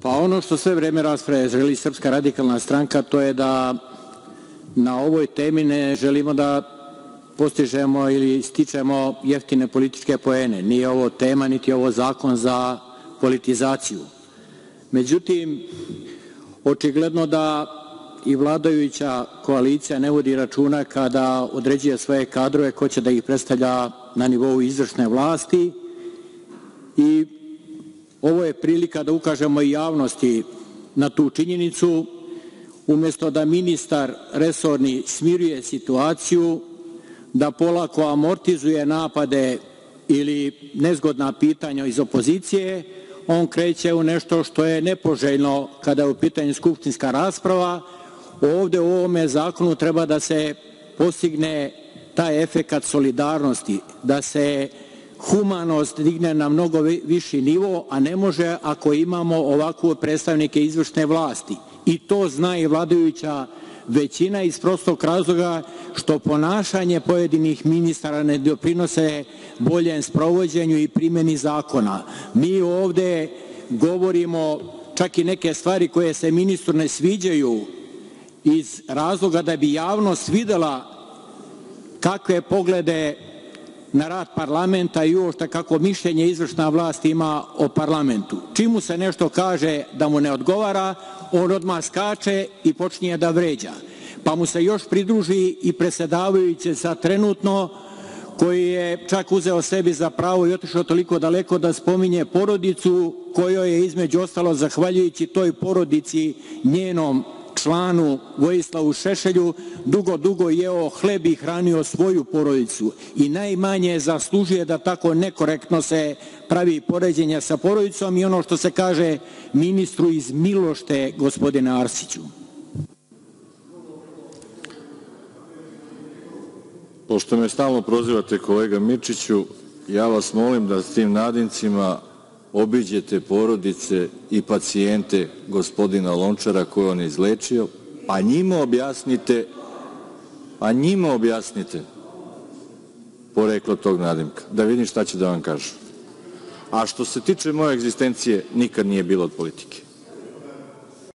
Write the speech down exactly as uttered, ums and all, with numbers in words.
Pa ono što sve vreme rasprave želi Srpska radikalna stranka, to je da na ovoj temi ne želimo da postižemo ili stičemo jeftine političke poene. Nije ovo tema, niti je ovo zakon za politizaciju. Međutim, očigledno da i vladajuća koalicija ne vodi računa kada određuje svoje kadrove ko će da ih predstavlja na nivou izvršne vlasti i ovo je prilika da ukažemo i javnosti na tu činjenicu. Umesto da ministar resorni smiruje situaciju, da polako amortizuje napade ili nezgodna pitanja iz opozicije, on kreće u nešto što je nepoželjno kada je u pitanju skupštinska rasprava. Ovde u ovome zakonu treba da se postigne taj efekat solidarnosti, da se humanost digne na mnogo viši nivo, a ne može ako imamo ovakve predstavnike izvršne vlasti. I to zna i vladajuća većina iz prostog razloga što ponašanje pojedinih ministara ne doprinose boljem sprovođenju i primeni zakona. Mi ovde govorimo čak i neke stvari koje se ministru ne sviđaju iz razloga da bi javnost videla kakve poglede na rad parlamenta i uopšte kako mišljenje izvršna vlast ima o parlamentu. Čim mu se nešto kaže da mu ne odgovara, on odmah skače i počinje da vređa. Pa mu se još pridruži i predsedavajući sa trenutno, koji je čak uzeo sebi za pravo i otišao toliko daleko da spominje porodicu kojoj je između ostalo zahvaljujući toj porodici njenom članu Vojislavu Šešelju dugo, dugo jeo hleb i hranio svoju porodicu i najmanje zaslužuje da tako nekorektno se pravi poređenja sa porodicom i ono što se kaže ministru iz milošte, gospodine Arsiću. Pošto me stalno prozivate, kolega Mirčiću, ja vas molim da s tim nadincima obiđete porodice i pacijente gospodina Lončara koje on je izlečio, pa njima objasnite, pa njima objasnite poreklo tog nadimka, da vidim šta će da vam kažu. A što se tiče moje egzistencije, nikad nije bilo od politike.